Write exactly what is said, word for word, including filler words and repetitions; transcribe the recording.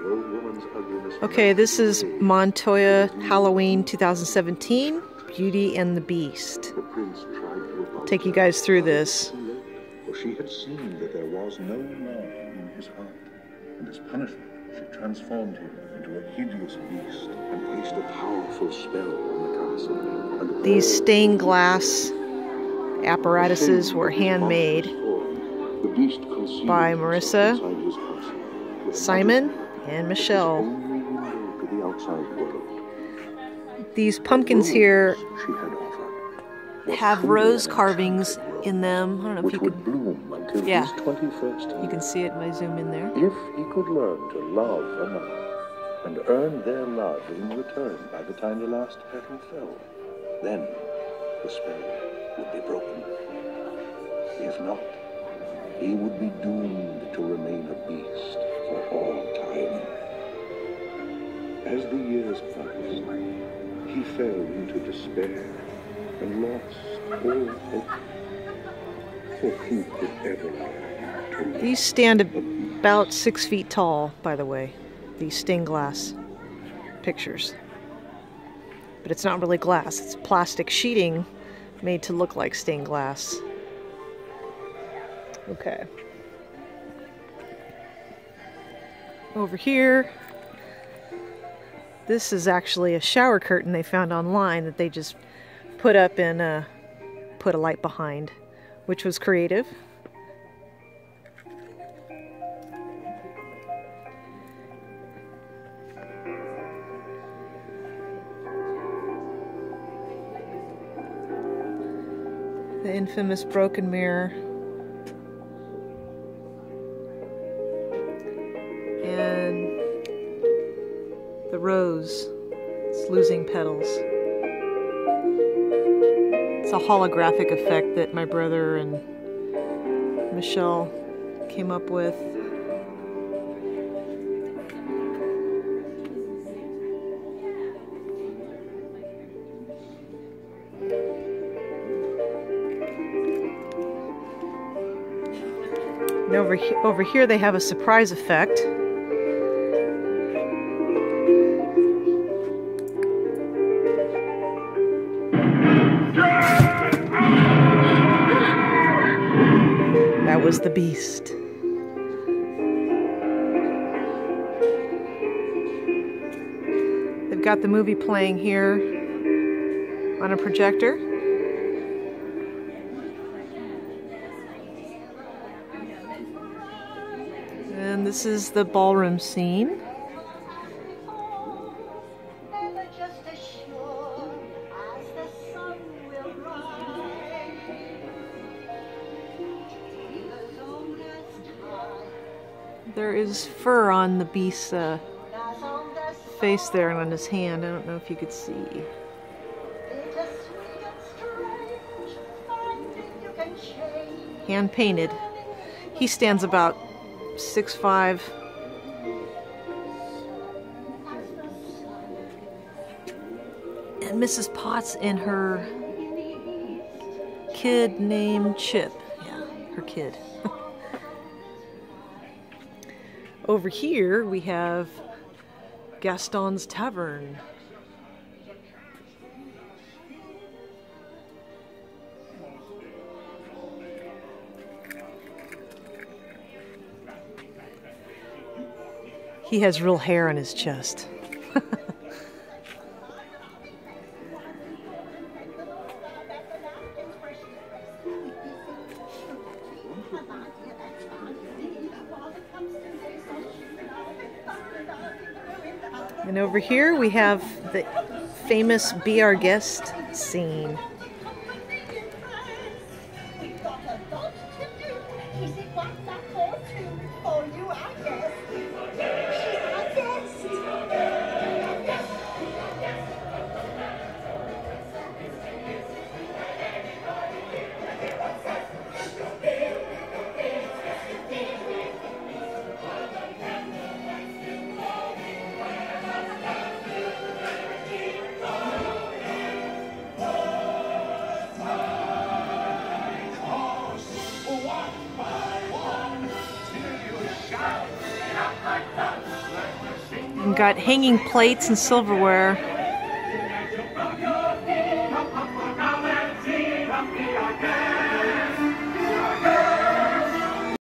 Okay, this is Montoya Halloween two thousand seventeen, Beauty and the Beast. I'll take you guys through this. For she had seen that there was no love in his heart, and as punishment she transformed him into a hideous beast and placed a powerful spell on the castle. And these stained glass apparatuses were handmade by Marissa, Simon, and Michelle. These pumpkins here have rose carvings in them. I don't know if you could. Yeah, you can see it when I zoom in there. If he could learn to love another and earn their love in return by the time the last petal fell, then the spell would be broken. If not, he would be doomed to remain a beast for all time. As the years passed, he fell into despair and lost all hope. For who could ever love him? These stand about six feet tall, by the way, these stained glass pictures. But it's not really glass, it's plastic sheeting made to look like stained glass. Okay. Over here, this is actually a shower curtain they found online that they just put up and uh, put a light behind, which was creative. The infamous broken mirror. And the rose, it's losing petals. It's a holographic effect that my brother and Michelle came up with. And over, he over here they have a surprise effect. That was the beast. They've got the movie playing here on a projector. And this is the ballroom scene. There is fur on the beast's uh, face there and on his hand. I don't know if you could see. Hand painted. He stands about six foot five. And Missus Potts and her kid named Chip. Yeah, her kid. Over here we have Gaston's Tavern. He has real hair on his chest. And over here we have the famous Be Our Guest scene. And got hanging plates and silverware.